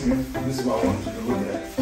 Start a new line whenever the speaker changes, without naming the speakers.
this is what I want you to look at.